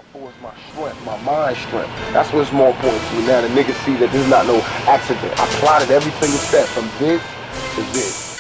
For is my strength, my mind strength. That's what's more important to me now. The niggas see that this is not no accident. I plotted every single step from this to this.